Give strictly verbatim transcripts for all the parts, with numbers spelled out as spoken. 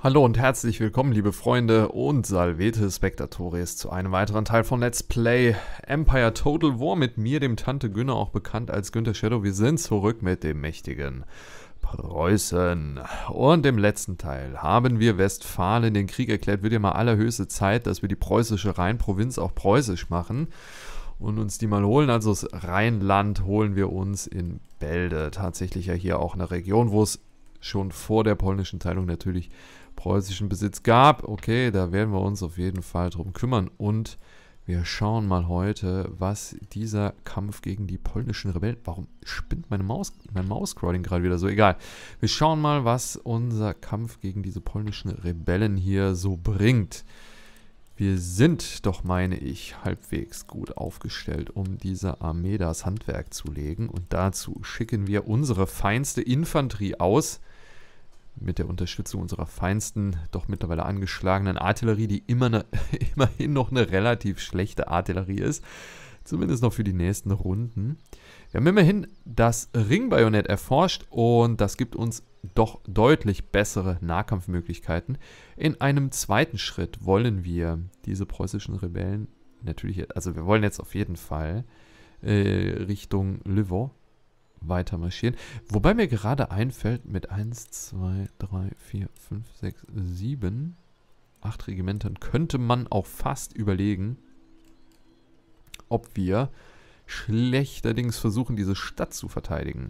Hallo und herzlich willkommen, liebe Freunde und Salvete Spectatores, zu einem weiteren Teil von Let's Play Empire Total War mit mir, dem Tante Günner, auch bekannt als Günther Shadow. Wir sind zurück mit dem mächtigen Preußen. Und im letzten Teil haben wir Westfalen den Krieg erklärt. Wird ja mal allerhöchste Zeit, dass wir die preußische Rheinprovinz auch preußisch machen und uns die mal holen. Also das Rheinland holen wir uns in Bälde. Tatsächlich ja hier auch eine Region, wo es schon vor der polnischen Teilung natürlich preußischen Besitz gab. Okay, da werden wir uns auf jeden Fall drum kümmern. Und wir schauen mal heute, was dieser Kampf gegen die polnischen Rebellen... Warum spinnt meine Maus, mein Maus-Scrolling gerade wieder so? Egal. Wir schauen mal, was unser Kampf gegen diese polnischen Rebellen hier so bringt. Wir sind doch, meine ich, halbwegs gut aufgestellt, um dieser Armee das Handwerk zu legen. Und dazu schicken wir unsere feinste Infanterie aus, mit der Unterstützung unserer feinsten, doch mittlerweile angeschlagenen Artillerie, die immer ne, immerhin noch eine relativ schlechte Artillerie ist. Zumindest noch für die nächsten Runden. Wir haben immerhin das Ringbajonett erforscht und das gibt uns doch deutlich bessere Nahkampfmöglichkeiten. In einem zweiten Schritt wollen wir diese preußischen Rebellen natürlich, also wir wollen jetzt auf jeden Fall äh, Richtung Lwów weiter marschieren. Wobei mir gerade einfällt, mit eins, zwei, drei, vier, fünf, sechs, sieben, acht Regimentern könnte man auch fast überlegen, ob wir schlechterdings versuchen, diese Stadt zu verteidigen.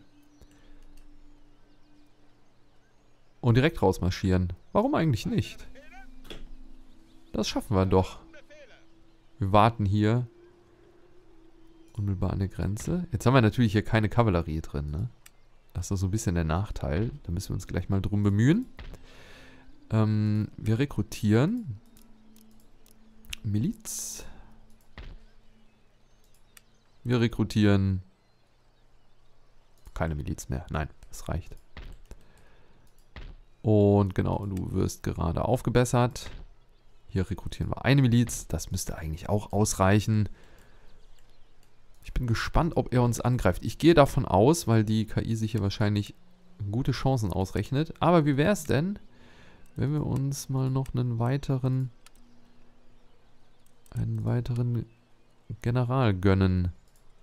Und direkt rausmarschieren. Warum eigentlich nicht? Das schaffen wir doch. Wir warten hier unmittelbar an der Grenze. Jetzt haben wir natürlich hier keine Kavallerie drin, ne? Das ist doch so ein bisschen der Nachteil. Da müssen wir uns gleich mal drum bemühen. Ähm, wir rekrutieren Miliz. Wir rekrutieren keine Miliz mehr. Nein, das reicht. Und genau, du wirst gerade aufgebessert. Hier rekrutieren wir eine Miliz. Das müsste eigentlich auch ausreichen. Ich bin gespannt, ob er uns angreift. Ich gehe davon aus, weil die K I sich hier wahrscheinlich gute Chancen ausrechnet. Aber wie wäre es denn, wenn wir uns mal noch einen weiteren, einen weiteren General gönnen?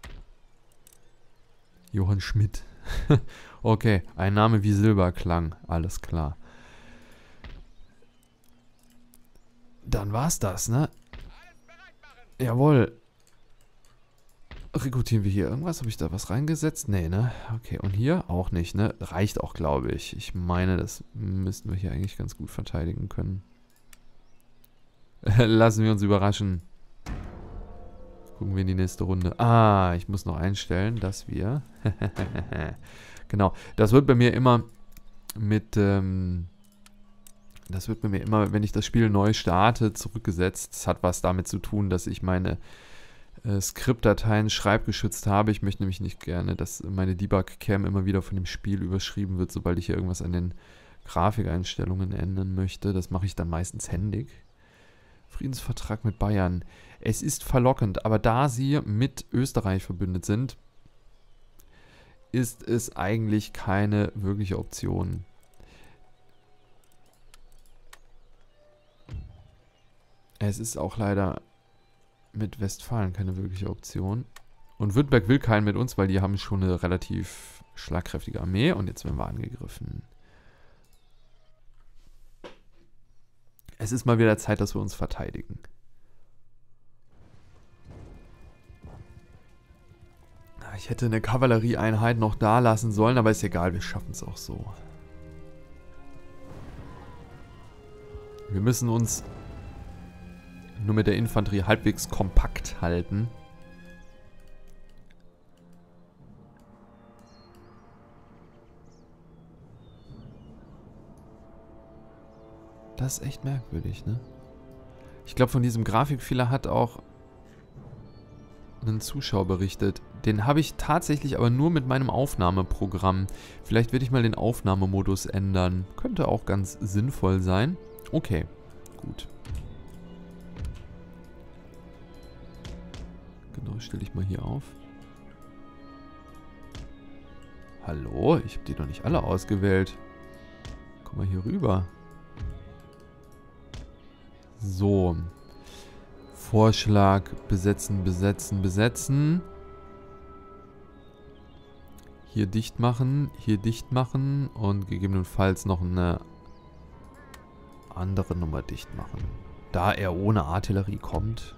Johann Schmidt. Okay, ein Name wie Silberklang. Alles klar. Dann war's das, ne? Jawohl. Rekrutieren wir hier irgendwas? Habe ich da was reingesetzt? Nee, ne? Okay, und hier auch nicht, ne? Reicht auch, glaube ich. Ich meine, das müssten wir hier eigentlich ganz gut verteidigen können. Lassen wir uns überraschen. Gucken wir in die nächste Runde. Ah, ich muss noch einstellen, dass wir... Genau, das wird bei mir immer mit... Ähm, das wird bei mir immer, wenn ich das Spiel neu starte, zurückgesetzt. Das hat was damit zu tun, dass ich meine... Äh, Skriptdateien schreibgeschützt habe. Ich möchte nämlich nicht gerne, dass meine Debug-Cam immer wieder von dem Spiel überschrieben wird, sobald ich hier irgendwas an den Grafikeinstellungen ändern möchte. Das mache ich dann meistens händig. Friedensvertrag mit Bayern. Es ist verlockend, aber da sie mit Österreich verbündet sind, ist es eigentlich keine wirkliche Option. Es ist auch leider mit Westfalen keine wirkliche Option. Und Württemberg will keinen mit uns, weil die haben schon eine relativ schlagkräftige Armee. Und jetzt werden wir angegriffen. Es ist mal wieder Zeit, dass wir uns verteidigen. Ich hätte eine Kavallerieeinheit noch da lassen sollen, aber ist egal, wir schaffen es auch so. Wir müssen uns nur mit der Infanterie halbwegs kompakt halten. Das ist echt merkwürdig, ne? Ich glaube, von diesem Grafikfehler hat auch ein Zuschauer berichtet. Den habe ich tatsächlich aber nur mit meinem Aufnahmeprogramm. Vielleicht werde ich mal den Aufnahmemodus ändern. Könnte auch ganz sinnvoll sein. Okay, gut. Genau, stelle ich mal hier auf. Hallo? Ich habe die doch nicht alle ausgewählt. Komm mal hier rüber. So. Vorschlag. Besetzen, besetzen, besetzen. Hier dicht machen. Hier dicht machen. Und gegebenenfalls noch eine andere Nummer dicht machen. Da er ohne Artillerie kommt.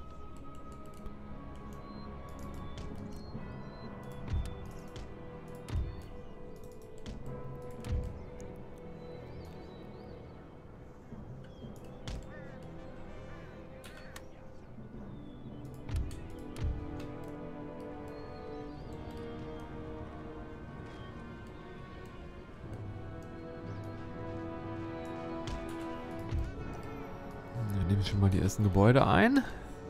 Schon mal die ersten Gebäude ein.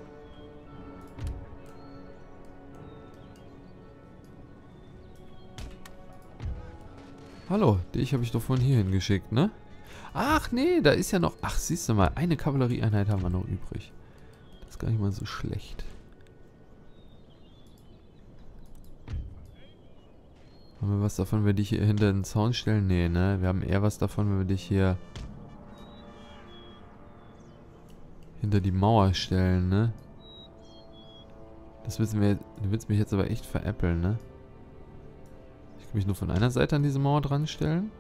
Hallo, dich habe ich doch von hier hingeschickt, ne? Ach nee, da ist ja noch... Ach, siehst du mal, eine Kavallerieeinheit haben wir noch übrig. Das ist gar nicht mal so schlecht. Haben wir was davon, wenn wir dich hier hinter den Zaun stellen? Nee, ne? Wir haben eher was davon, wenn wir dich hier... hinter die Mauer stellen, ne? Das willst du mir, du willst mich jetzt aber echt veräppeln, ne? Ich kann mich nur von einer Seite an diese Mauer dran stellen.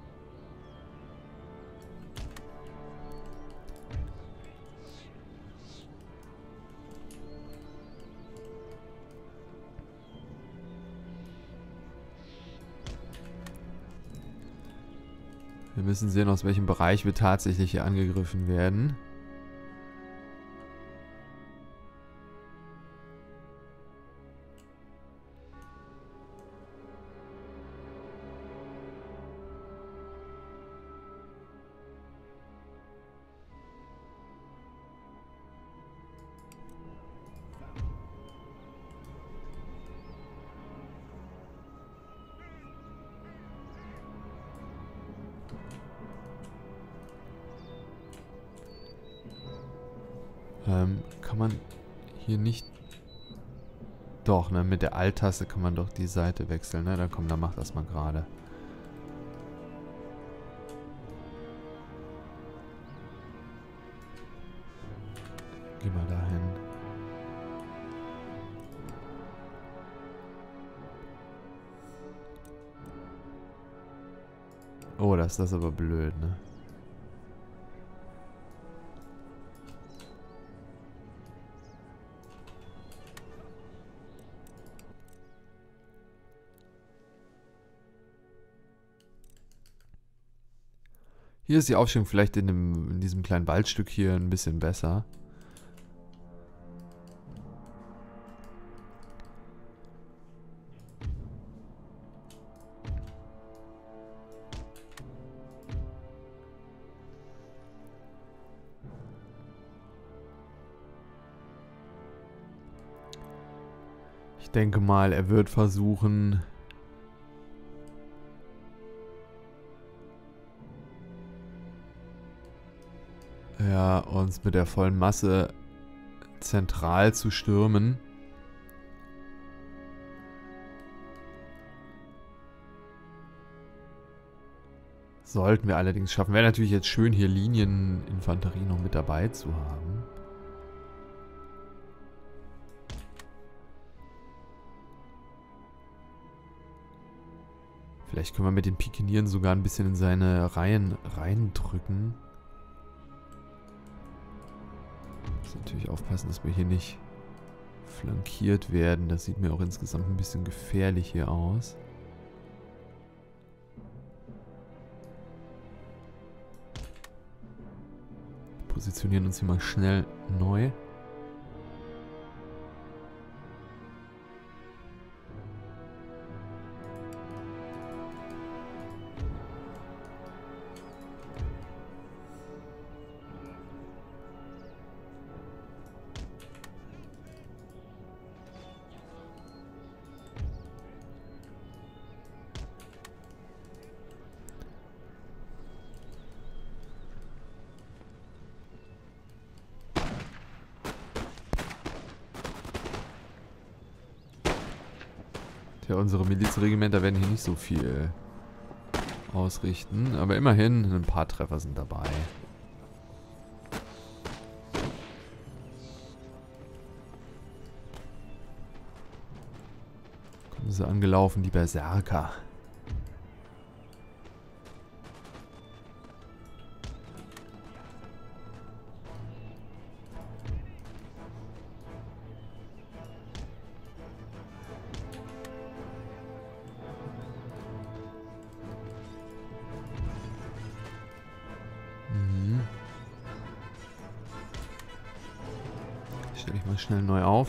Wir müssen sehen, aus welchem Bereich wir tatsächlich hier angegriffen werden. Ähm, kann man hier nicht... Doch, ne, mit der Alt-Taste kann man doch die Seite wechseln, ne? Dann komm, dann mach das mal gerade. Geh mal dahin. Oh, das ist das aber blöd, ne? Hier ist die Aufstellung vielleicht in, dem, in diesem kleinen Waldstück hier ein bisschen besser. Ich denke mal, er wird versuchen... Ja, uns mit der vollen Masse zentral zu stürmen. Sollten wir allerdings schaffen. Wäre natürlich jetzt schön, hier Linieninfanterie noch mit dabei zu haben. Vielleicht können wir mit den Pikinieren sogar ein bisschen in seine Reihen reindrücken. Natürlich aufpassen, dass wir hier nicht flankiert werden. Das sieht mir auch insgesamt ein bisschen gefährlich hier aus. Positionieren uns hier mal schnell neu. Ja, unsere Milizregimenter werden hier nicht so viel ausrichten, aber immerhin ein paar Treffer sind dabei. Kommen sie angelaufen, die Berserker. Stelle ich mal schnell neu auf.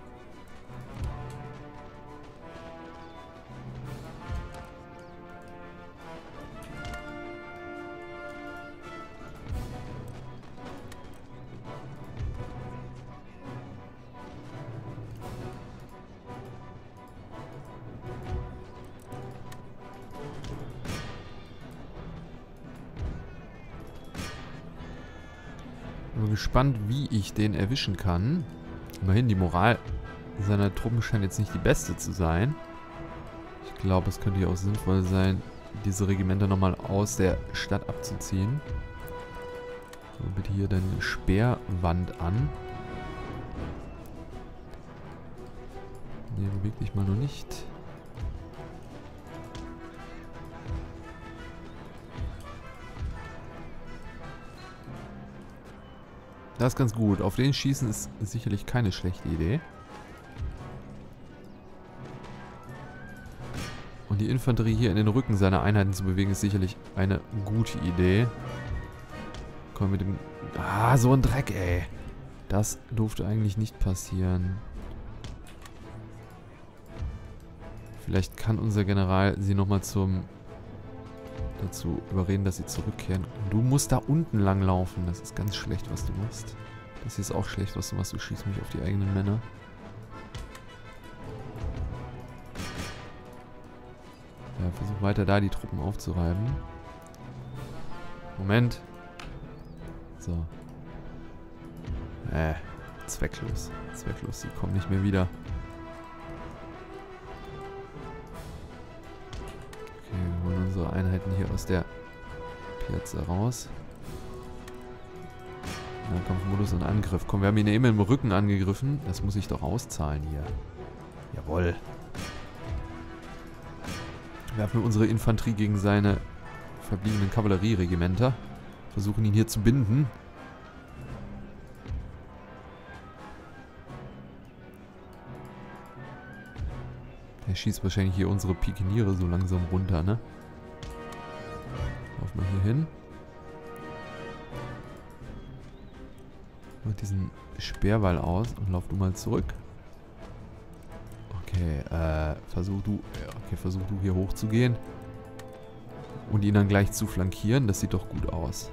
Bin gespannt, wie ich den erwischen kann. Immerhin, die Moral seiner Truppen scheint jetzt nicht die beste zu sein. Ich glaube, es könnte ja auch sinnvoll sein, diese Regimenter nochmal aus der Stadt abzuziehen. So, bitte hier deine Speerwand an. Ne, beweg dich mal noch nicht. Das ist ganz gut. Auf den schießen ist sicherlich keine schlechte Idee. Und die Infanterie hier in den Rücken seiner Einheiten zu bewegen, ist sicherlich eine gute Idee. Komm mit dem... Ah, so ein Dreck, ey. Das durfte eigentlich nicht passieren. Vielleicht kann unser General sie nochmal zum... dazu überreden, dass sie zurückkehren. Du musst da unten lang laufen. Das ist ganz schlecht, was du machst. Das hier ist auch schlecht, was du machst. Du schießt mich auf die eigenen Männer. Ja, versuch weiter da die Truppen aufzureiben. Moment. So. Äh, zwecklos. Zwecklos, sie kommen nicht mehr wieder. Wir holen unsere Einheiten hier aus der Piazza raus. Nahkampfmodus und Angriff. Komm, wir haben ihn eben im Rücken angegriffen. Das muss ich doch auszahlen hier. Jawohl. Werfen wir unsere Infanterie gegen seine verbliebenen Kavallerieregimenter. Versuchen ihn hier zu binden. Er schießt wahrscheinlich hier unsere Pikeniere so langsam runter, ne? Lauf mal hier hin. Mach diesen Speerwall aus und lauf du mal zurück. Okay, äh, versuch du, okay, versuch du hier hoch zu gehen. Und ihn dann gleich zu flankieren, das sieht doch gut aus.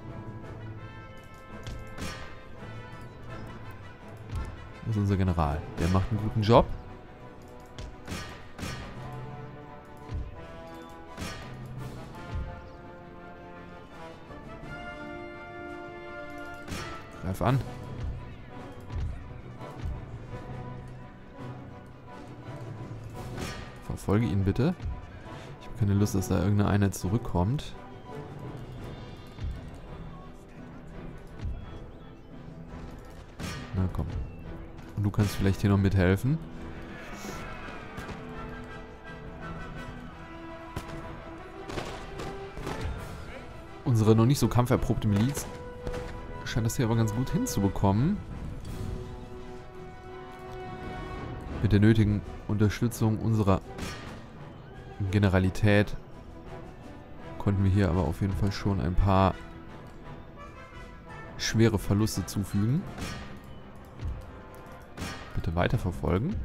Das ist unser General. Der macht einen guten Job. Greif an. Verfolge ihn bitte. Ich habe keine Lust, dass da irgendeine Einheit zurückkommt. Na komm. Und du kannst vielleicht hier noch mithelfen. Unsere noch nicht so kampferprobte Miliz scheint das hier aber ganz gut hinzubekommen. Mit der nötigen Unterstützung unserer Generalität konnten wir hier aber auf jeden Fall schon ein paar schwere Verluste zufügen. Bitte weiterverfolgen.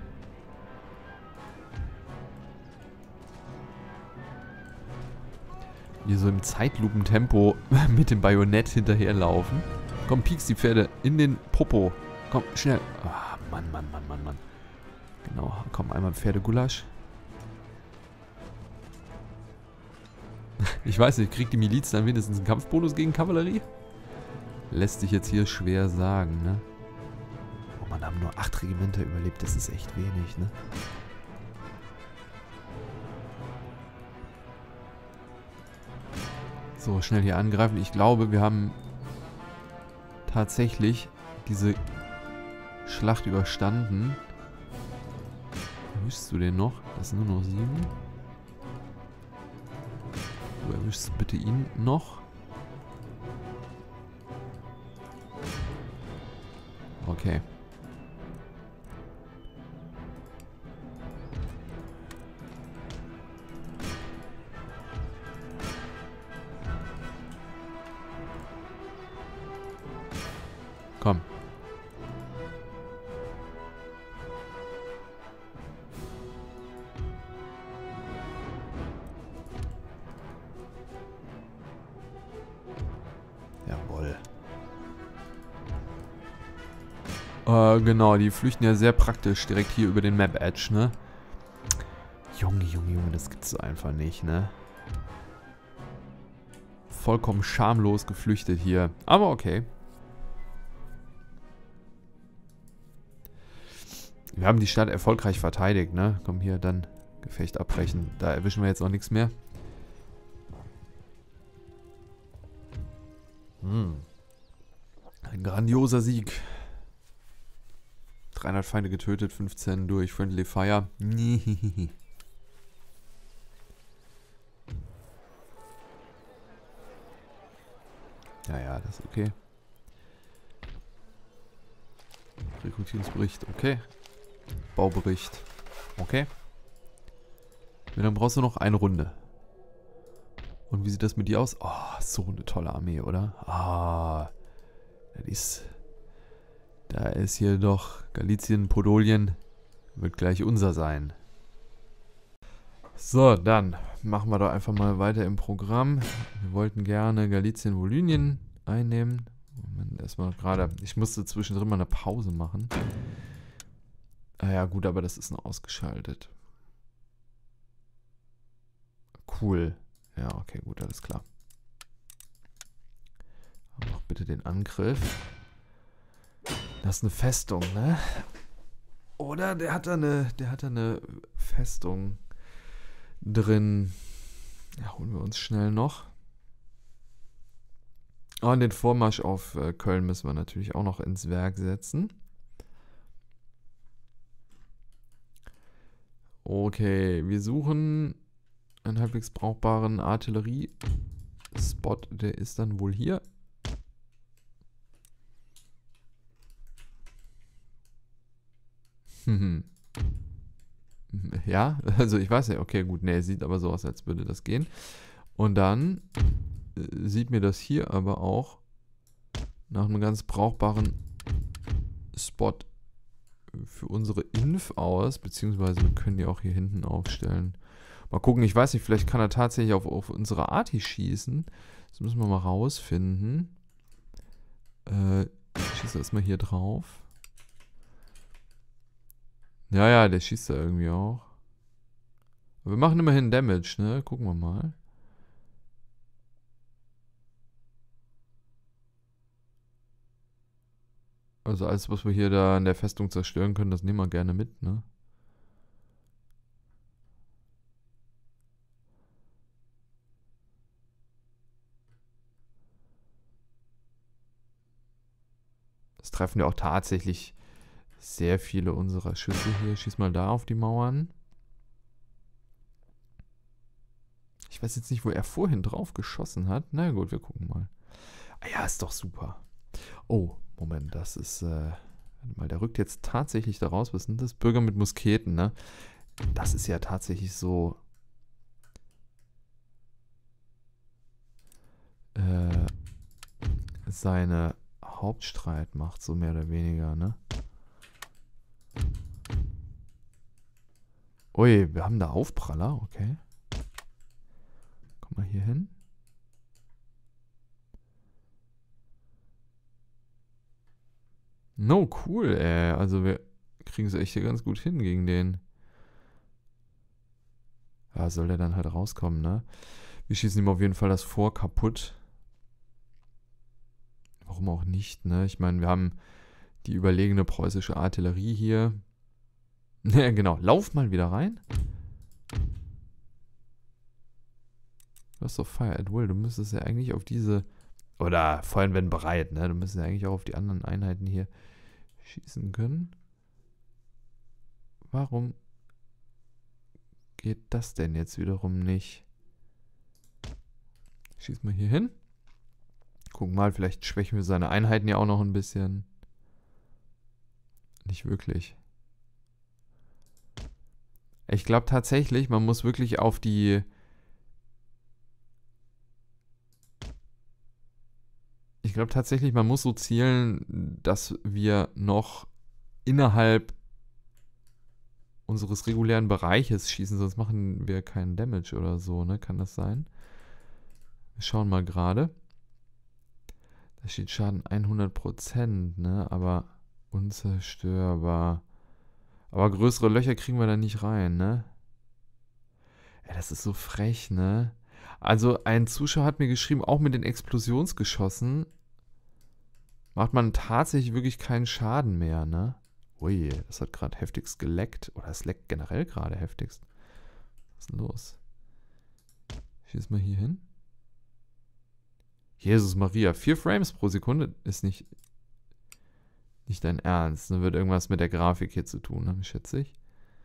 Hier so im Zeitlupentempo mit dem Bajonett hinterherlaufen. Komm, piekst die Pferde in den Popo. Komm, schnell. Ah, Mann, Mann, Mann, Mann, Mann. Genau, komm, einmal Pferdegulasch. Ich weiß nicht, kriegt die Miliz dann wenigstens einen Kampfbonus gegen Kavallerie? Lässt sich jetzt hier schwer sagen, ne? Oh Mann, haben nur acht Regimenter überlebt, das ist echt wenig, ne? So, schnell hier angreifen. Ich glaube, wir haben tatsächlich diese Schlacht überstanden. erwischst du den noch? Das sind nur noch sieben. Du erwischst bitte ihn noch. Okay. Komm. Jawohl. Äh, genau, die flüchten ja sehr praktisch direkt hier über den Map Edge, ne? Junge, Junge, Junge, das gibt's einfach nicht, ne? Vollkommen schamlos geflüchtet hier. Aber okay. Wir haben die Stadt erfolgreich verteidigt, ne? Komm hier, dann Gefecht abbrechen. Da erwischen wir jetzt auch nichts mehr. Hm. Ein grandioser Sieg. dreihundert Feinde getötet, fünfzehn durch Friendly Fire. Ja, ja, das ist okay. Rekrutierungsbericht, okay. Baubericht, okay. Und dann brauchst du noch eine Runde. Und wie sieht das mit dir aus? Oh, so eine tolle Armee, oder? Ah, das ist... Da ist hier doch Galizien, Podolien, wird gleich unser sein. So, dann machen wir doch einfach mal weiter im Programm. Wir wollten gerne Galizien, Volynien einnehmen. Moment, erstmal gerade. Ich musste zwischendrin mal eine Pause machen. Ah ja, gut, aber das ist noch ausgeschaltet. Cool. Ja, okay, gut, alles klar. Mach bitte den Angriff. Das ist eine Festung, ne? Oder der hat da eine, der hat da eine Festung drin. Ja, holen wir uns schnell noch. Oh, und den Vormarsch auf äh, Köln müssen wir natürlich auch noch ins Werk setzen. Okay, wir suchen einen halbwegs brauchbaren Artillerie-Spot. Der ist dann wohl hier. Hm. Ja, also ich weiß nicht. Okay, gut. Ne, sieht aber so aus, als würde das gehen. Und dann äh, sieht mir das hier aber auch nach einem ganz brauchbaren Spot für unsere Inf aus. Beziehungsweise wir können die auch hier hinten aufstellen. Mal gucken, ich weiß nicht, vielleicht kann er tatsächlich auf, auf unsere Arti schießen. Das müssen wir mal rausfinden. Äh, ich schieße erstmal hier drauf. Ja, ja, der schießt da irgendwie auch. Aber wir machen immerhin Damage, ne? Gucken wir mal. Also alles, was wir hier da in der Festung zerstören können, das nehmen wir gerne mit, ne? Das treffen ja auch tatsächlich sehr viele unserer Schüsse hier. Schieß mal da auf die Mauern. Ich weiß jetzt nicht, wo er vorhin drauf geschossen hat. Na gut, wir gucken mal. Ah ja, ist doch super. Oh, Moment, das ist... Äh, warte mal, der rückt jetzt tatsächlich da raus. Was sind das? Bürger mit Musketen, ne? Das ist ja tatsächlich so... Äh, seine Hauptstreitmacht, so mehr oder weniger, ne? Ui, wir haben da Aufpraller, okay. Komm mal hier hin. No, cool, ey. Also wir kriegen es echt hier ganz gut hin gegen den. Ja, soll der dann halt rauskommen, ne? Wir schießen ihm auf jeden Fall das Fort kaputt. Warum auch nicht, ne? Ich meine, wir haben die überlegene preußische Artillerie hier. Ja, genau. Lauf mal wieder rein. Du hast doch Fire at Will. Du müsstest ja eigentlich auf diese... Oder Feuern werden bereit, ne? Du müsstest ja eigentlich auch auf die anderen Einheiten hier schießen können. Warum geht das denn jetzt wiederum nicht? Schieß mal hier hin. Gucken mal, vielleicht schwächen wir seine Einheiten ja auch noch ein bisschen. Nicht wirklich. Ich glaube tatsächlich, man muss wirklich auf die... Ich glaube tatsächlich, man muss so zielen, dass wir noch innerhalb unseres regulären Bereiches schießen, sonst machen wir keinen Damage oder so, ne? Kann das sein? Wir schauen mal gerade. Da steht Schaden hundert Prozent, ne? Aber unzerstörbar. Aber größere Löcher kriegen wir da nicht rein, ne? Ja, das ist so frech, ne? Also ein Zuschauer hat mir geschrieben, auch mit den Explosionsgeschossen macht man tatsächlich wirklich keinen Schaden mehr, ne? Ui, das hat gerade heftigst geleckt. Oder es leckt generell gerade heftigst. Was ist denn los? Schieß mal hier hin. Jesus Maria, vier Frames pro Sekunde ist nicht, nicht dein Ernst. Dann wird irgendwas mit der Grafik hier zu tun haben, schätze ich.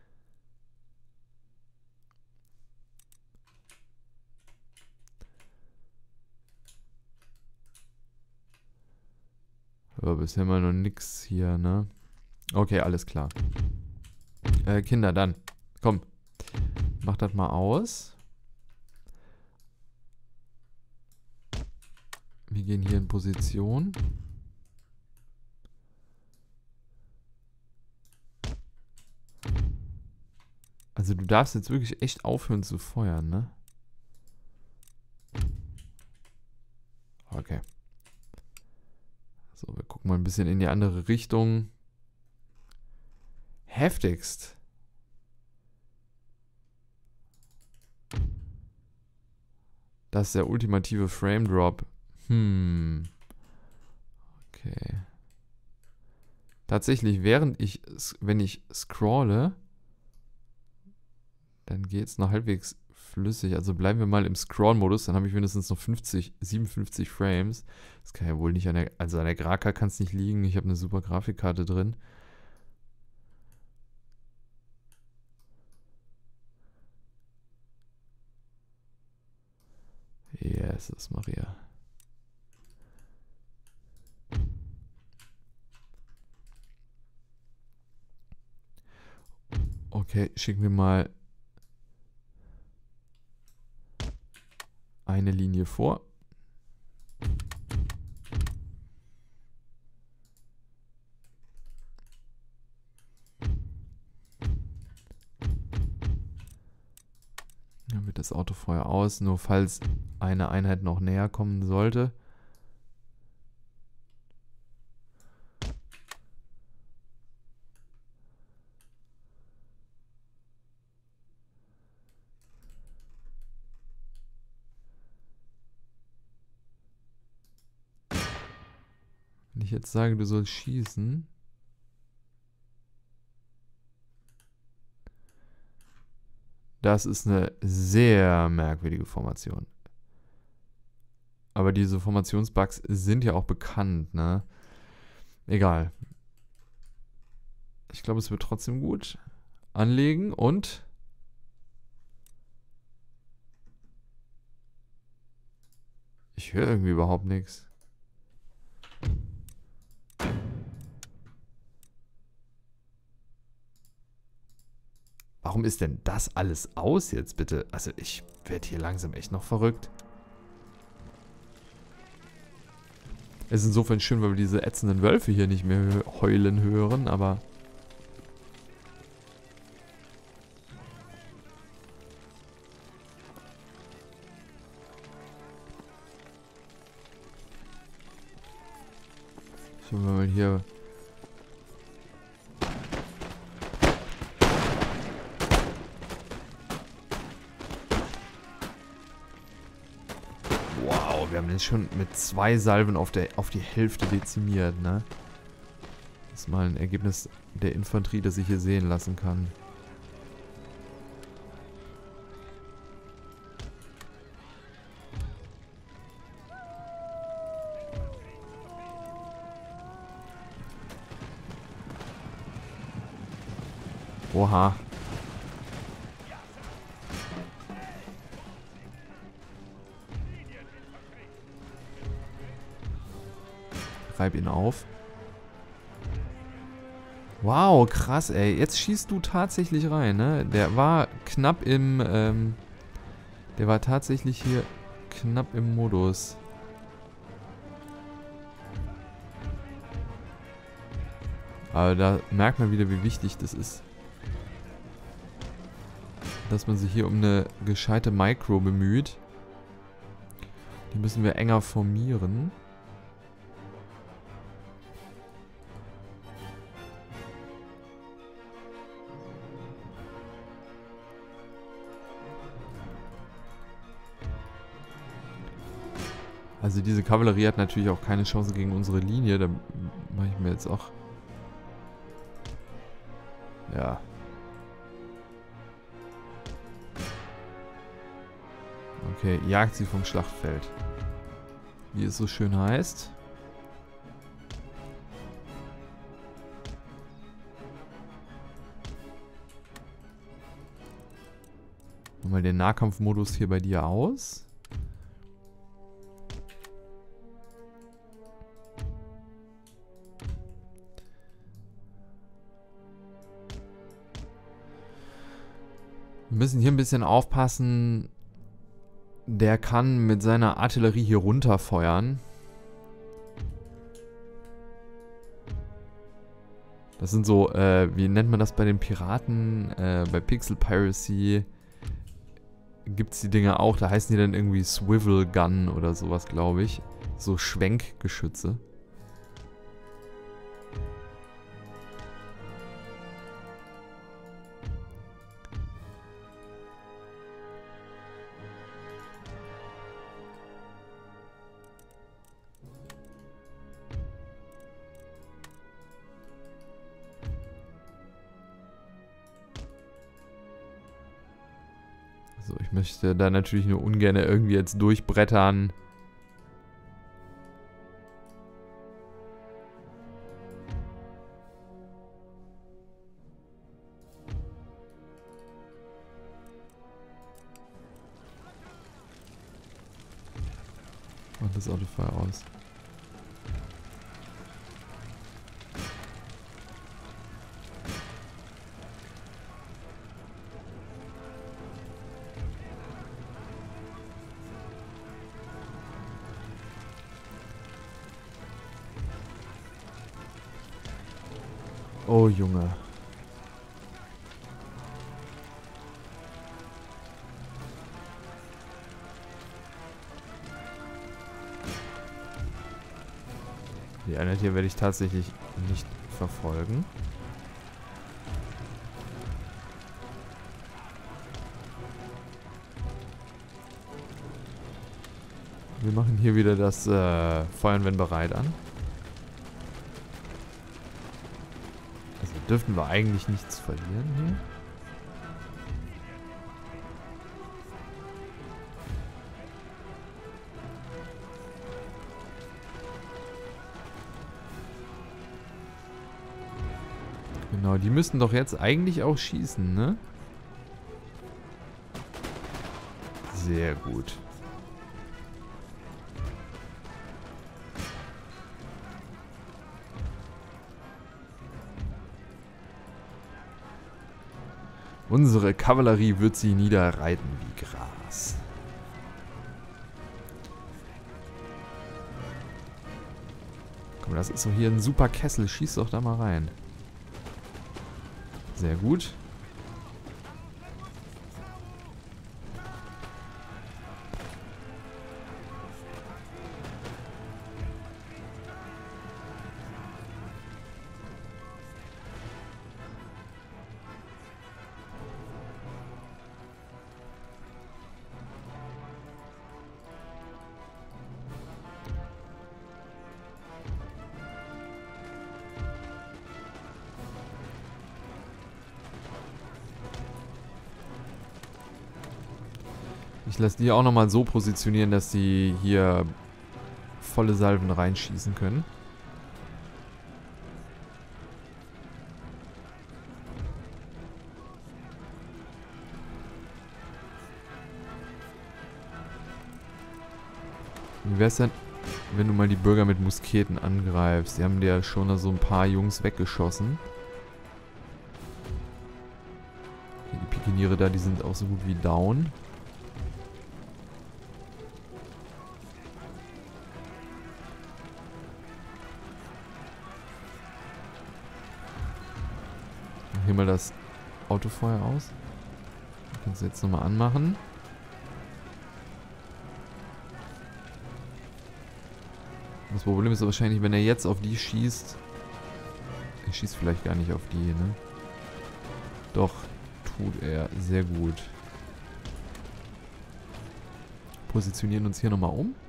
Aber bisher mal noch nix hier, ne? Okay, alles klar. Äh, Kinder, dann. Komm. Mach das mal aus. Wir gehen hier in Position. Also du darfst jetzt wirklich echt aufhören zu feuern, ne? Okay. So, wir gucken mal ein bisschen in die andere Richtung. Heftigst. Das ist der ultimative Frame Drop. Hm. Okay. Tatsächlich, während ich, wenn ich scrolle, dann geht es noch halbwegs flüssig. Also bleiben wir mal im Scroll-Modus, dann habe ich mindestens noch fünfzig, siebenundfünfzig Frames. Das kann ja wohl nicht an der, also an der Grafik kann es nicht liegen. Ich habe eine super Grafikkarte drin. Jesus Maria. Okay, schicken wir mal eine Linie vor. Dann wird das Autofeuer aus, nur falls eine Einheit noch näher kommen sollte. Wenn ich jetzt sage, du sollst schießen. Das ist eine sehr merkwürdige Formation. Aber diese Formationsbugs sind ja auch bekannt, ne? Egal. Ich glaube, es wird trotzdem gut. Anlegen und... Ich höre irgendwie überhaupt nichts. Warum ist denn das alles aus jetzt, bitte? Also ich werde hier langsam echt noch verrückt. Es ist insofern schön, weil wir diese ätzenden Wölfe hier nicht mehr heulen hören, aber... Schauen wir mal hier... Wir haben den schon mit zwei Salven auf, der, auf die Hälfte dezimiert, ne? Das ist mal ein Ergebnis der Infanterie, das ich hier sehen lassen kann. Oha. Reib ihn auf. Wow, krass, ey. Jetzt schießt du tatsächlich rein, ne? Der war knapp im, ähm... Der war tatsächlich hier knapp im Modus. Aber da merkt man wieder, wie wichtig das ist. Dass man sich hier um eine gescheite Micro bemüht. Die müssen wir enger formieren. Also diese Kavallerie hat natürlich auch keine Chance gegen unsere Linie. Da mache ich mir jetzt auch... Ja. Okay, jagt sie vom Schlachtfeld. Wie es so schön heißt. Mal den Nahkampfmodus hier bei dir aus. Wir müssen hier ein bisschen aufpassen. Der kann mit seiner Artillerie hier runterfeuern. Das sind so, äh, wie nennt man das bei den Piraten? Äh, bei Pixel Piracy gibt es die Dinger auch. Da heißen die dann irgendwie Swivel Gun oder sowas, glaube ich. So Schwenkgeschütze. So, ich möchte da natürlich nur ungern irgendwie jetzt durchbrettern. Mach das Autofeuer aus. Oh, Junge. Die Einheit hier werde ich tatsächlich nicht verfolgen. Wir machen hier wieder das äh, Feuern, wenn bereit an. Also dürften wir eigentlich nichts verlieren hier. Genau, die müssen doch jetzt eigentlich auch schießen, ne? Sehr gut. Unsere Kavallerie wird sie niederreiten wie Gras. Komm, das ist doch hier ein super Kessel. Schieß doch da mal rein. Sehr gut. Ich lasse die auch nochmal so positionieren, dass sie hier volle Salven reinschießen können. Wie wär's denn? wenn du mal die Bürger mit Musketen angreifst. Die haben dir ja schon so ein paar Jungs weggeschossen. Okay, die Pikeniere da, die sind auch so gut wie down. Hier mal das Autofeuer aus. Kannst du jetzt nochmal anmachen. Das Problem ist wahrscheinlich, wenn er jetzt auf die schießt. Er schießt vielleicht gar nicht auf die, ne? Doch, tut er. Sehr gut. Positionieren uns hier nochmal um.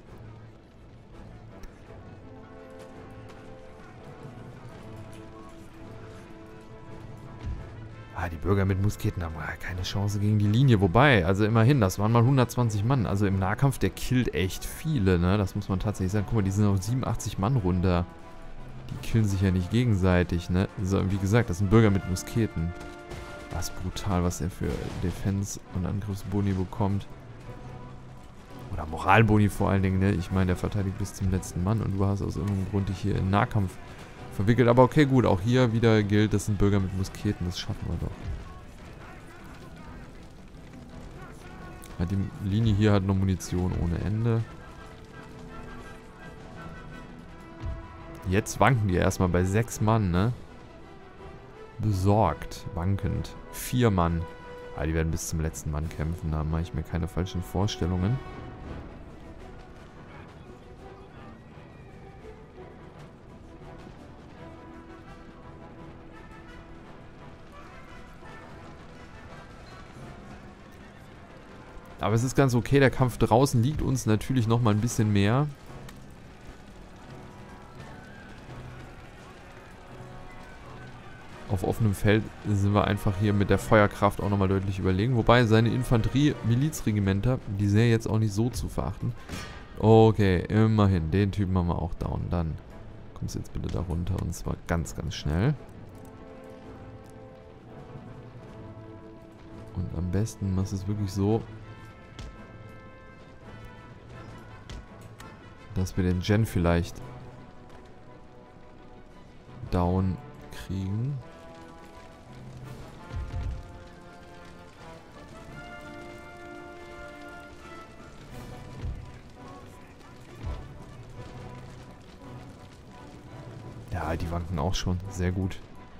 Ah, die Bürger mit Musketen haben keine Chance gegen die Linie. Wobei, also immerhin, das waren mal hundertzwanzig Mann. Also im Nahkampf, der killt echt viele, ne? Das muss man tatsächlich sagen. Guck mal, die sind auf siebenundachtzig Mann runter. Die killen sich ja nicht gegenseitig, ne? So, wie gesagt, das sind Bürger mit Musketen. Das ist brutal, was er für Defense- und Angriffsboni bekommt. Oder Moralboni vor allen Dingen, ne? Ich meine, der verteidigt bis zum letzten Mann und du hast aus irgendeinem Grund dich hier in Nahkampf verwickelt. Aber okay, gut, auch hier wieder gilt, das sind Bürger mit Musketen, das schaffen wir doch. Ja, die Linie hier hat noch Munition ohne Ende. Jetzt wanken die erstmal bei sechs Mann, ne? Besorgt, wankend. Vier Mann. Ah, die werden bis zum letzten Mann kämpfen, da mache ich mir keine falschen Vorstellungen. Aber es ist ganz okay, der Kampf draußen liegt uns natürlich nochmal ein bisschen mehr. Auf offenem Feld sind wir einfach hier mit der Feuerkraft auch nochmal deutlich überlegen. Wobei seine Infanterie-Milizregimenter, die sind jetzt auch nicht so zu verachten. Okay, immerhin, den Typen haben wir auch down. Dann kommst du jetzt bitte da runter und zwar ganz, ganz schnell. Und am besten machst du es wirklich so, dass wir den Gen vielleicht down kriegen. Ja, die wanken auch schon. Sehr gut.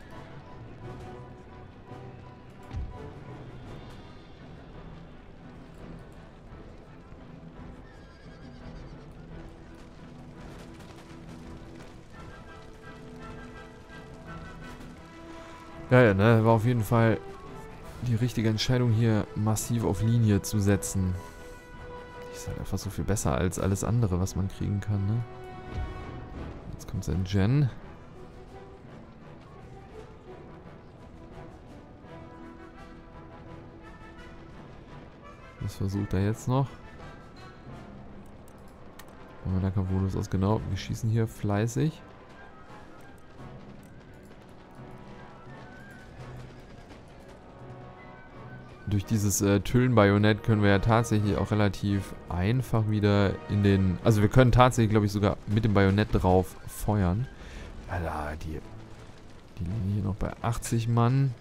Ja, ja, ne, war auf jeden Fall die richtige Entscheidung hier massiv auf Linie zu setzen. Die ist halt einfach so viel besser als alles andere, was man kriegen kann, ne? Jetzt kommt sein Gen. Was versucht er jetzt noch? Aber da kommt Bonus aus, genau. Wir schießen hier fleißig. Durch dieses äh, Tüllenbajonett können wir ja tatsächlich auch relativ einfach wieder in den... Also wir können tatsächlich, glaube ich, sogar mit dem Bajonett drauf feuern. Alter, die, die liegen hier noch bei achtzig Mann.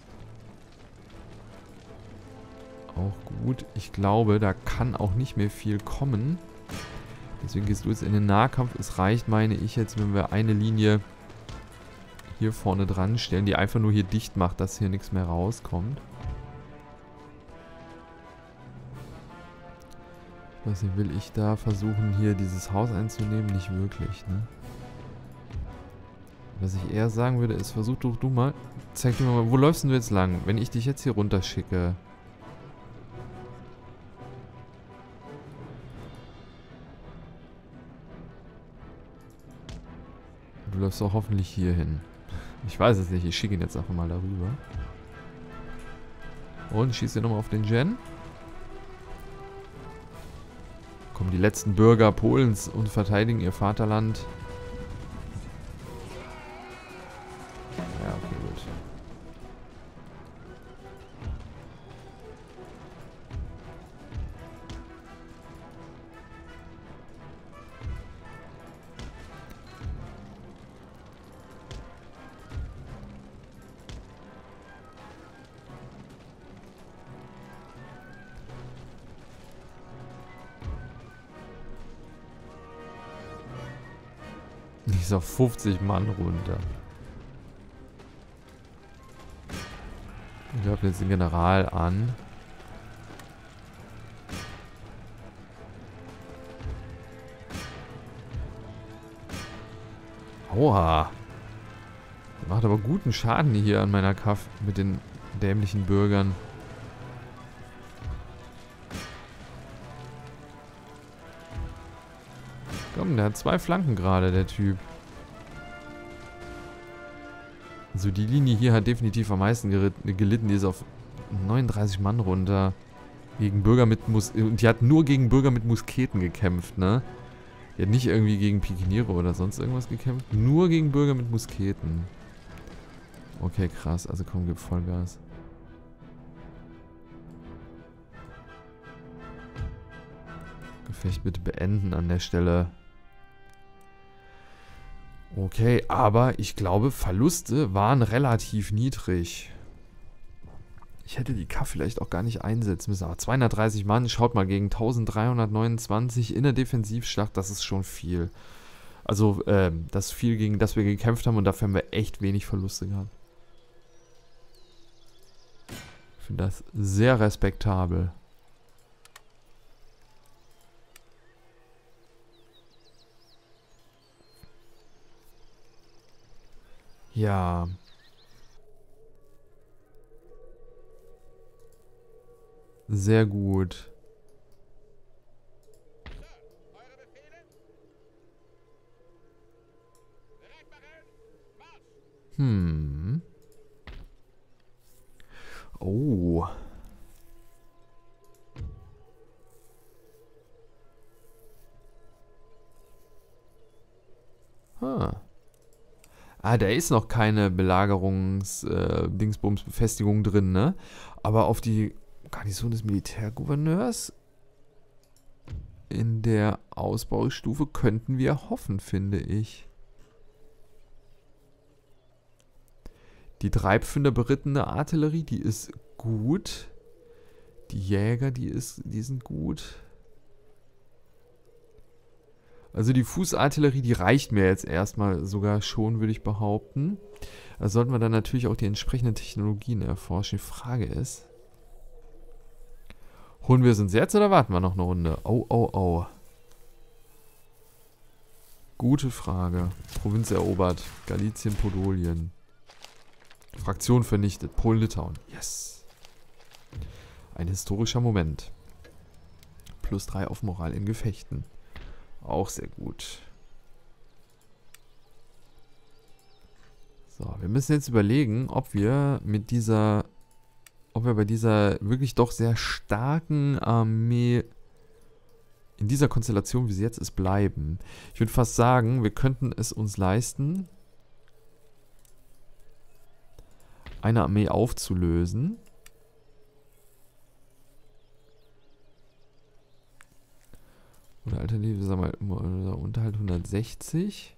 Auch gut. Ich glaube, da kann auch nicht mehr viel kommen. Deswegen gehst du jetzt in den Nahkampf. Es reicht, meine ich, jetzt, wenn wir eine Linie hier vorne dran stellen, die einfach nur hier dicht macht, dass hier nichts mehr rauskommt. Ich weiß nicht, will ich da versuchen, hier dieses Haus einzunehmen? Nicht wirklich, ne? Was ich eher sagen würde, ist, versuch doch du mal. Zeig dir mal, wo läufst du jetzt lang? Wenn ich dich jetzt hier runter schicke. Du läufst auch hoffentlich hier hin. Ich weiß es nicht, ich schicke ihn jetzt einfach mal darüber. Und schießt ihr nochmal auf den Gen. Kommen die letzten Bürger Polens und verteidigen ihr Vaterland. Ja, okay, gut. Ich sag fünfzig Mann runter. Ich habe jetzt den General an. Oha. Der macht aber guten Schaden hier an meiner Kaff mit den dämlichen Bürgern. Komm, der hat zwei Flanken gerade, der Typ. Also die Linie hier hat definitiv am meisten gelitten. Die ist auf neununddreißig Mann runter. Gegen Bürger mit Mus... Und die hat nur gegen Bürger mit Musketen gekämpft, ne? Die hat nicht irgendwie gegen Pikiniere oder sonst irgendwas gekämpft. Nur gegen Bürger mit Musketen. Okay, krass. Also komm, gib Vollgas. Gefecht bitte beenden an der Stelle. Okay, aber ich glaube, Verluste waren relativ niedrig. Ich hätte die K vielleicht auch gar nicht einsetzen müssen. Aber zweihundertdreißig Mann, schaut mal, gegen eintausenddreihundertneunundzwanzig in der Defensivschlacht, das ist schon viel. Also, ähm, das ist viel, gegen das wir gekämpft haben und dafür haben wir echt wenig Verluste gehabt. Ich finde das sehr respektabel. Ja. Sehr gut. Hm. Oh. Huh. Ah, da ist noch keine Belagerungs-Dingsbums-Befestigung drin, ne? Aber auf die Garnison des Militärgouverneurs in der Ausbaustufe könnten wir hoffen, finde ich. Die Treibfünder berittene Artillerie, die ist gut. Die Jäger, die, ist, die sind gut. Also die Fußartillerie, die reicht mir jetzt erstmal sogar schon, würde ich behaupten. Da sollten wir dann natürlich auch die entsprechenden Technologien erforschen. Die Frage ist, holen wir es uns jetzt oder warten wir noch eine Runde? Oh, oh, oh. Gute Frage. Provinz erobert. Galizien, Podolien. Fraktion vernichtet. Polen, Litauen. Yes. Ein historischer Moment. Plus drei auf Moral in Gefechten. Auch sehr gut. So, wir müssen jetzt überlegen, ob wir mit dieser, ob wir bei dieser wirklich doch sehr starken Armee in dieser Konstellation, wie sie jetzt ist, bleiben. Ich würde fast sagen, wir könnten es uns leisten, eine Armee aufzulösen. Oder alternativ, sagen wir mal, Unterhalt hundertsechzig.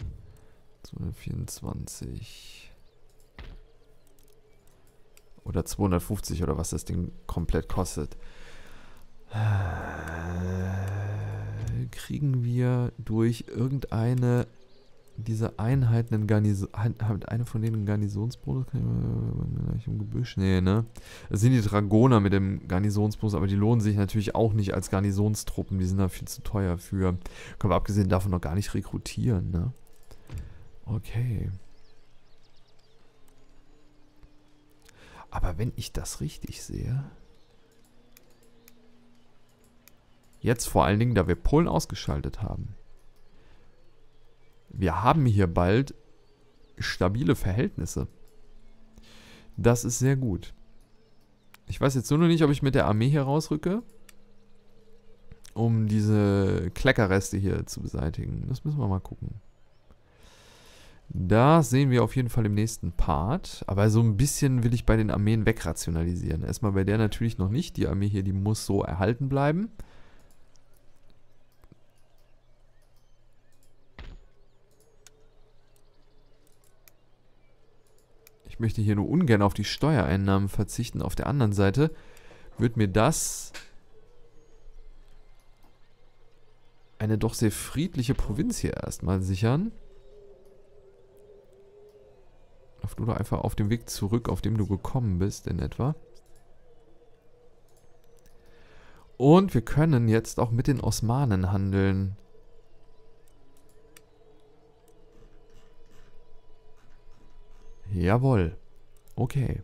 zweihundertvierundzwanzig. Oder zweihundertfünfzig oder was das Ding komplett kostet. Kriegen wir durch irgendeine dieser Einheiten einen Garnison, eine von denen einen Garnisonsbonus? Im Gebüsch? Nee, ne? Das sind die Dragoner mit dem Garnisonsbonus, aber die lohnen sich natürlich auch nicht als Garnisonstruppen. Die sind da viel zu teuer für. Können wir abgesehen davon noch gar nicht rekrutieren, ne? Okay. Aber wenn ich das richtig sehe. Jetzt vor allen Dingen, da wir Polen ausgeschaltet haben. Wir haben hier bald stabile Verhältnisse. Das ist sehr gut. Ich weiß jetzt nur noch nicht, ob ich mit der Armee hier rausrücke, um diese Kleckerreste hier zu beseitigen. Das müssen wir mal gucken. Das sehen wir auf jeden Fall im nächsten Part. Aber so ein bisschen will ich bei den Armeen wegrationalisieren. Erstmal bei der natürlich noch nicht. Die Armee hier, die muss so erhalten bleiben. Ich möchte hier nur ungern auf die Steuereinnahmen verzichten. Auf der anderen Seite wird mir das eine doch sehr friedliche Provinz hier erstmal sichern. oder einfach auf dem Weg zurück, auf dem du gekommen bist in etwa. Und wir können jetzt auch mit den Osmanen handeln. Jawohl. Okay.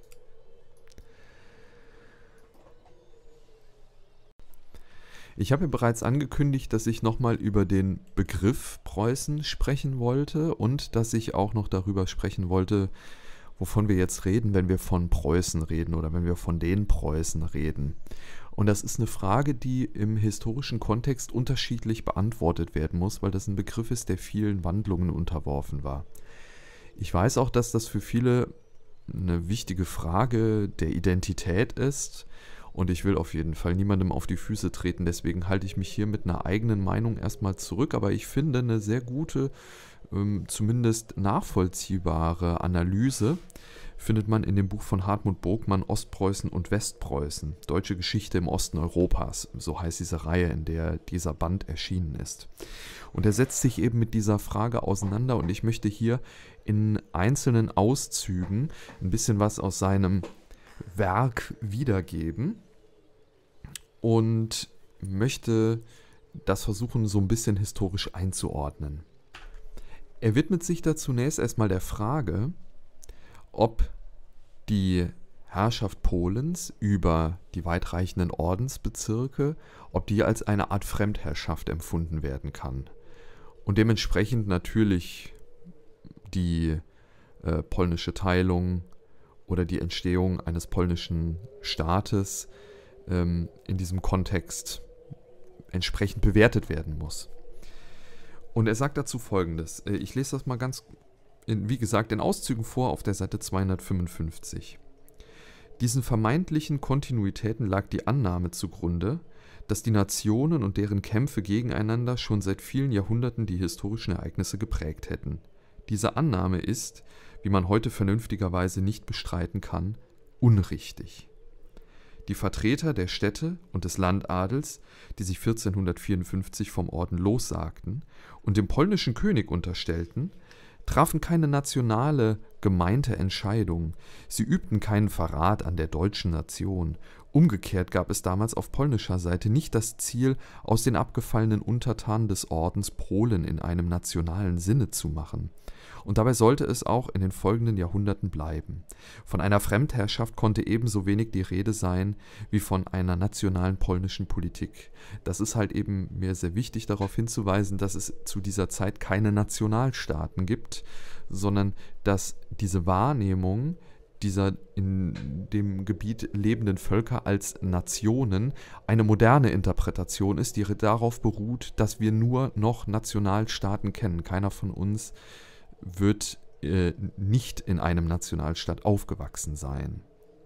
Ich habe ja bereits angekündigt, dass ich nochmal über den Begriff Preußen sprechen wollte und dass ich auch noch darüber sprechen wollte, wovon wir jetzt reden, wenn wir von Preußen reden oder wenn wir von den Preußen reden. Und das ist eine Frage, die im historischen Kontext unterschiedlich beantwortet werden muss, weil das ein Begriff ist, der vielen Wandlungen unterworfen war. Ich weiß auch, dass das für viele eine wichtige Frage der Identität ist. Und ich will auf jeden Fall niemandem auf die Füße treten, deswegen halte ich mich hier mit einer eigenen Meinung erstmal zurück. Aber ich finde eine sehr gute, ähm, zumindest nachvollziehbare Analyse findet man in dem Buch von Hartmut Burgmann Ostpreußen und Westpreußen, Deutsche Geschichte im Osten Europas. So heißt diese Reihe, in der dieser Band erschienen ist. Und er setzt sich eben mit dieser Frage auseinander und ich möchte hier in einzelnen Auszügen ein bisschen was aus seinem Werk wiedergeben und möchte das versuchen, so ein bisschen historisch einzuordnen. Er widmet sich da zunächst erstmal der Frage, ob die Herrschaft Polens über die weitreichenden Ordensbezirke, ob die als eine Art Fremdherrschaft empfunden werden kann. Und dementsprechend natürlich die äh, polnische Teilung oder die Entstehung eines polnischen Staates ähm, in diesem Kontext entsprechend bewertet werden muss. Und er sagt dazu Folgendes. Ich lese das mal ganz, in, wie gesagt, in Auszügen vor auf der Seite zweihundertfünfundfünfzig. Diesen vermeintlichen Kontinuitäten lag die Annahme zugrunde, dass die Nationen und deren Kämpfe gegeneinander schon seit vielen Jahrhunderten die historischen Ereignisse geprägt hätten. Diese Annahme ist, wie man heute vernünftigerweise nicht bestreiten kann, unrichtig. Die Vertreter der Städte und des Landadels, die sich vierzehnhundertvierundfünfzig vom Orden lossagten und dem polnischen König unterstellten, trafen keine nationale, gemeinte Entscheidung, sie übten keinen Verrat an der deutschen Nation. Umgekehrt gab es damals auf polnischer Seite nicht das Ziel, aus den abgefallenen Untertanen des Ordens Polen in einem nationalen Sinne zu machen. Und dabei sollte es auch in den folgenden Jahrhunderten bleiben. Von einer Fremdherrschaft konnte ebenso wenig die Rede sein, wie von einer nationalen polnischen Politik. Das ist halt eben mir sehr wichtig, darauf hinzuweisen, dass es zu dieser Zeit keine Nationalstaaten gibt, sondern dass diese Wahrnehmung dieser in dem Gebiet lebenden Völker als Nationen eine moderne Interpretation ist, die darauf beruht, dass wir nur noch Nationalstaaten kennen. Keiner von uns wird äh, nicht in einem Nationalstaat aufgewachsen sein.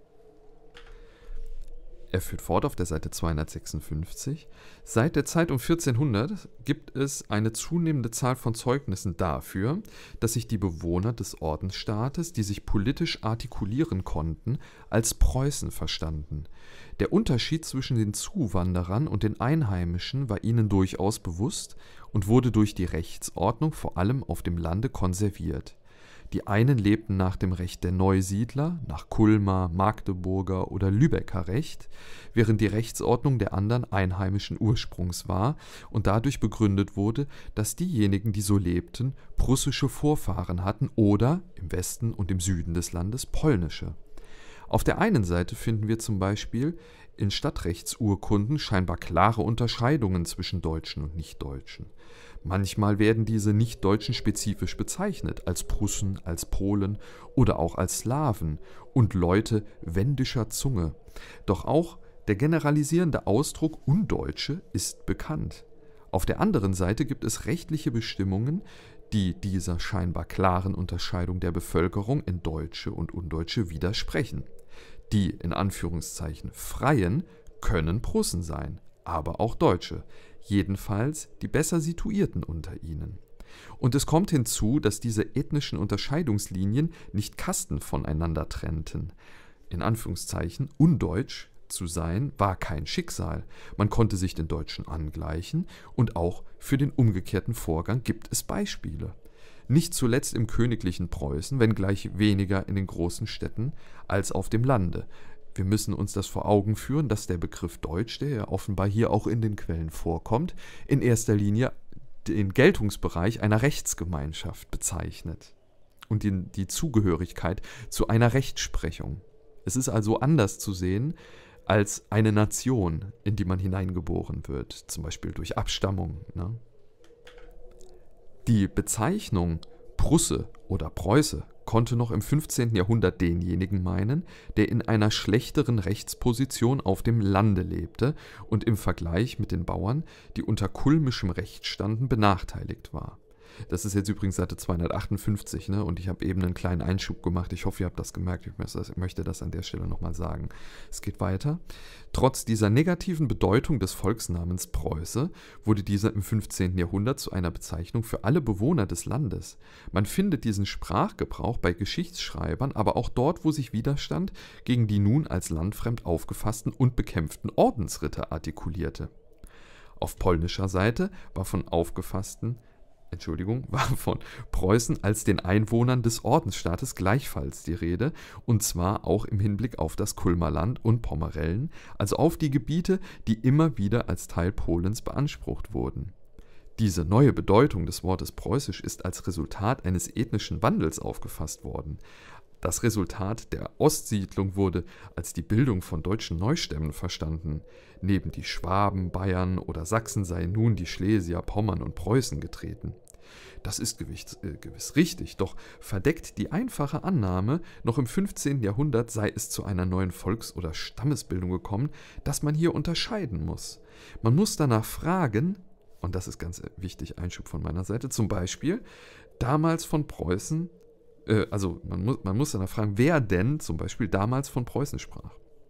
Er führt fort auf der Seite zweihundertsechsundfünfzig. Seit der Zeit um vierzehnhundert gibt es eine zunehmende Zahl von Zeugnissen dafür, dass sich die Bewohner des Ordensstaates, die sich politisch artikulieren konnten, als Preußen verstanden. Der Unterschied zwischen den Zuwanderern und den Einheimischen war ihnen durchaus bewusst und wurde durch die Rechtsordnung vor allem auf dem Lande konserviert. Die einen lebten nach dem Recht der Neusiedler, nach Kulmer, Magdeburger oder Lübecker Recht, während die Rechtsordnung der anderen einheimischen Ursprungs war und dadurch begründet wurde, dass diejenigen, die so lebten, prussische Vorfahren hatten oder im Westen und im Süden des Landes polnische. Auf der einen Seite finden wir zum Beispiel in Stadtrechtsurkunden scheinbar klare Unterscheidungen zwischen Deutschen und Nichtdeutschen. Manchmal werden diese Nichtdeutschen spezifisch bezeichnet, als Prussen, als Polen oder auch als Slawen und Leute wendischer Zunge. Doch auch der generalisierende Ausdruck Undeutsche ist bekannt. Auf der anderen Seite gibt es rechtliche Bestimmungen, die dieser scheinbar klaren Unterscheidung der Bevölkerung in Deutsche und Undeutsche widersprechen. Die in Anführungszeichen Freien können Prussen sein, aber auch Deutsche, jedenfalls die besser situierten unter ihnen. Und es kommt hinzu, dass diese ethnischen Unterscheidungslinien nicht Kasten voneinander trennten. In Anführungszeichen undeutsch zu sein war kein Schicksal. Man konnte sich den Deutschen angleichen und auch für den umgekehrten Vorgang gibt es Beispiele. nicht zuletzt im königlichen Preußen, wenngleich weniger in den großen Städten als auf dem Lande. Wir müssen uns das vor Augen führen, dass der Begriff Deutsch, der ja offenbar hier auch in den Quellen vorkommt, in erster Linie den Geltungsbereich einer Rechtsgemeinschaft bezeichnet und die, die Zugehörigkeit zu einer Rechtsprechung. Es ist also anders zu sehen als eine Nation, in die man hineingeboren wird, zum Beispiel durch Abstammung. Ne? Die Bezeichnung Prusse oder Preuße konnte noch im fünfzehnten Jahrhundert denjenigen meinen, der in einer schlechteren Rechtsposition auf dem Lande lebte und im Vergleich mit den Bauern, die unter kulmischem Recht standen, benachteiligt war. Das ist jetzt übrigens Seite zweihundertachtundfünfzig, ne? Und ich habe eben einen kleinen Einschub gemacht. Ich hoffe, ihr habt das gemerkt. Ich möchte das an der Stelle nochmal sagen. Es geht weiter. Trotz dieser negativen Bedeutung des Volksnamens Preuße wurde dieser im fünfzehnten Jahrhundert zu einer Bezeichnung für alle Bewohner des Landes. Man findet diesen Sprachgebrauch bei Geschichtsschreibern, aber auch dort, wo sich Widerstand gegen die nun als landfremd aufgefassten und bekämpften Ordensritter artikulierte. Auf polnischer Seite war von aufgefassten Entschuldigung, war von Preußen als den Einwohnern des Ordensstaates gleichfalls die Rede, und zwar auch im Hinblick auf das Kulmer Land und Pommerellen, also auf die Gebiete, die immer wieder als Teil Polens beansprucht wurden. Diese neue Bedeutung des Wortes Preußisch ist als Resultat eines ethnischen Wandels aufgefasst worden. Das Resultat der Ostsiedlung wurde als die Bildung von deutschen Neustämmen verstanden. Neben die Schwaben, Bayern oder Sachsen seien nun die Schlesier, Pommern und Preußen getreten. Das ist gewiss, äh, gewiss richtig, doch verdeckt die einfache Annahme, noch im fünfzehnten Jahrhundert sei es zu einer neuen Volks- oder Stammesbildung gekommen, dass man hier unterscheiden muss. Man muss danach fragen, und das ist ganz wichtig, Einschub von meiner Seite, zum Beispiel, damals von Preußen, äh, also man muss, man muss danach fragen, wer denn zum Beispiel damals von Preußen sprach.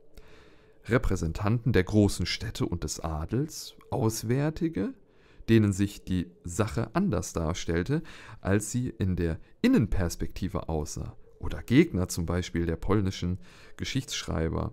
Repräsentanten der großen Städte und des Adels, Auswärtige, denen sich die Sache anders darstellte, als sie in der Innenperspektive aussah, oder Gegner zum Beispiel der polnischen Geschichtsschreiber.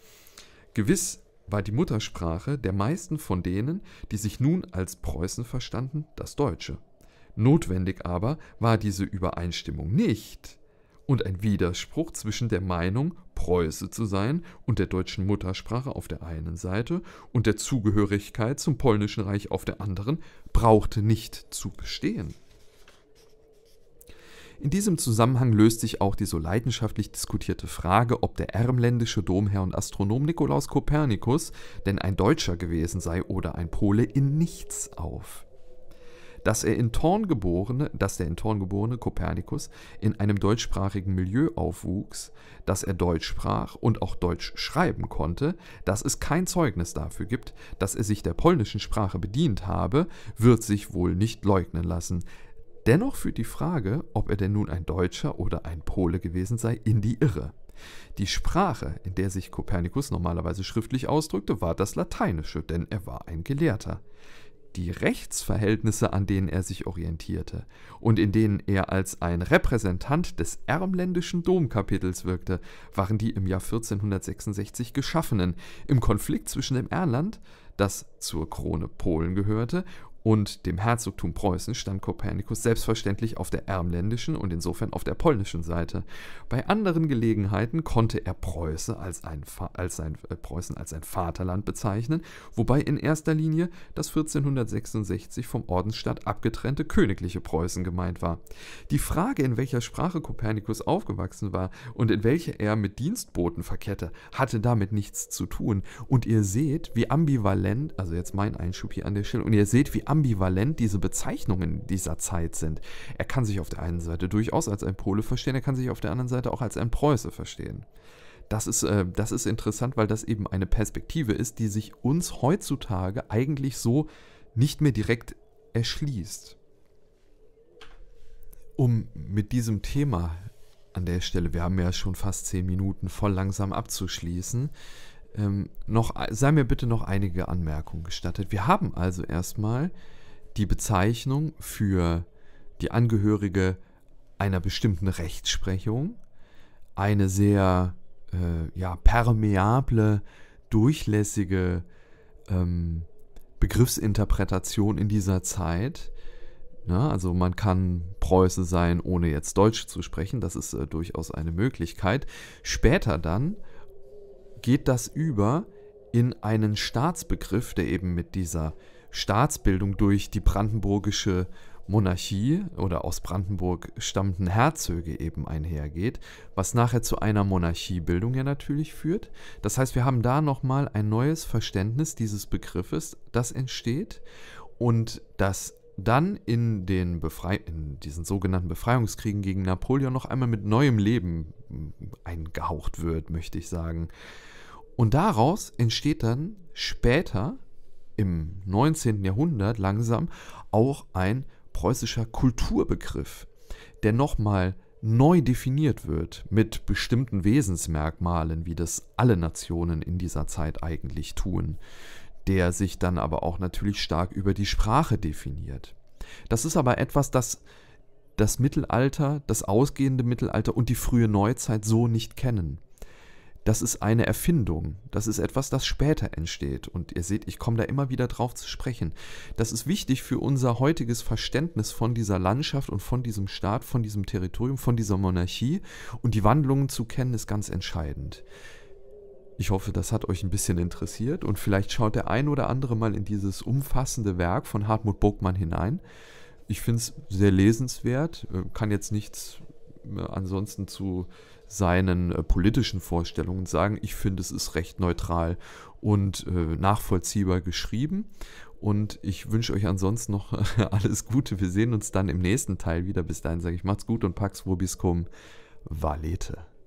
Gewiss war die Muttersprache der meisten von denen, die sich nun als Preußen verstanden, das Deutsche. Notwendig aber war diese Übereinstimmung nicht und ein Widerspruch zwischen der Meinung, Preuße zu sein und der deutschen Muttersprache auf der einen Seite und der Zugehörigkeit zum polnischen Reich auf der anderen brauchte nicht zu bestehen. In diesem Zusammenhang löst sich auch die so leidenschaftlich diskutierte Frage, ob der ermländische Domherr und Astronom Nikolaus Kopernikus denn ein Deutscher gewesen sei oder ein Pole, in nichts auf. Dass er in Thorn geborene, dass der in Thorn geborene Kopernikus in einem deutschsprachigen Milieu aufwuchs, dass er Deutsch sprach und auch Deutsch schreiben konnte, dass es kein Zeugnis dafür gibt, dass er sich der polnischen Sprache bedient habe, wird sich wohl nicht leugnen lassen. Dennoch führt die Frage, ob er denn nun ein Deutscher oder ein Pole gewesen sei, in die Irre. Die Sprache, in der sich Kopernikus normalerweise schriftlich ausdrückte, war das Lateinische, denn er war ein Gelehrter. Die Rechtsverhältnisse, an denen er sich orientierte und in denen er als ein Repräsentant des ermländischen Domkapitels wirkte, waren die im Jahr vierzehnhundertsechsundsechzig geschaffenen, im Konflikt zwischen dem Erland, das zur Krone Polen gehörte, und dem Herzogtum Preußen stand Kopernikus selbstverständlich auf der ermländischen und insofern auf der polnischen Seite. Bei anderen Gelegenheiten konnte er Preußen als ein, als sein, äh, Preußen als ein Vaterland bezeichnen, wobei in erster Linie das vierzehnhundertsechsundsechzig vom Ordensstaat abgetrennte königliche Preußen gemeint war. Die Frage, in welcher Sprache Kopernikus aufgewachsen war und in welcher er mit Dienstboten verkehrte, hatte damit nichts zu tun. Und ihr seht, wie ambivalent, also jetzt mein Einschub hier an der Stelle, und ihr seht, wie ambivalent diese Bezeichnungen dieser Zeit sind. Er kann sich auf der einen Seite durchaus als ein Pole verstehen, er kann sich auf der anderen Seite auch als ein Preuße verstehen. Das ist, äh, das ist interessant, weil das eben eine Perspektive ist, die sich uns heutzutage eigentlich so nicht mehr direkt erschließt. Um mit diesem Thema an der Stelle, wir haben ja schon fast zehn Minuten, voll langsam abzuschließen, Ähm, noch, sei mir bitte noch einige Anmerkungen gestattet. Wir haben also erstmal die Bezeichnung für die Angehörige einer bestimmten Rechtsprechung, eine sehr äh, ja, permeable, durchlässige ähm, Begriffsinterpretation in dieser Zeit. Na, also man kann Preuße sein, ohne jetzt Deutsch zu sprechen. Das ist äh, durchaus eine Möglichkeit. Später dann geht das über in einen Staatsbegriff, der eben mit dieser Staatsbildung durch die brandenburgische Monarchie oder aus Brandenburg stammenden Herzöge eben einhergeht, was nachher zu einer Monarchiebildung ja natürlich führt. Das heißt, wir haben da nochmal ein neues Verständnis dieses Begriffes, das entsteht und das dann in, den Befrei in diesen sogenannten Befreiungskriegen gegen Napoleon noch einmal mit neuem Leben eingehaucht wird, möchte ich sagen. Und daraus entsteht dann später im neunzehnten Jahrhundert langsam auch ein preußischer Kulturbegriff, der nochmal neu definiert wird mit bestimmten Wesensmerkmalen, wie das alle Nationen in dieser Zeit eigentlich tun, der sich dann aber auch natürlich stark über die Sprache definiert. Das ist aber etwas, das das Mittelalter, das ausgehende Mittelalter und die frühe Neuzeit so nicht kennen. Das ist eine Erfindung. Das ist etwas, das später entsteht. Und ihr seht, ich komme da immer wieder drauf zu sprechen. Das ist wichtig für unser heutiges Verständnis von dieser Landschaft und von diesem Staat, von diesem Territorium, von dieser Monarchie. Und die Wandlungen zu kennen, ist ganz entscheidend. Ich hoffe, das hat euch ein bisschen interessiert. Und vielleicht schaut der ein oder andere mal in dieses umfassende Werk von Hartmut Burgmann hinein. Ich finde es sehr lesenswert. Kann jetzt nichts ansonsten zu seinen äh, politischen Vorstellungen sagen. Ich finde, es ist recht neutral und äh, nachvollziehbar geschrieben. Und ich wünsche euch ansonsten noch alles Gute. Wir sehen uns dann im nächsten Teil wieder. Bis dahin sage ich, macht's gut und pax vobiscum valete.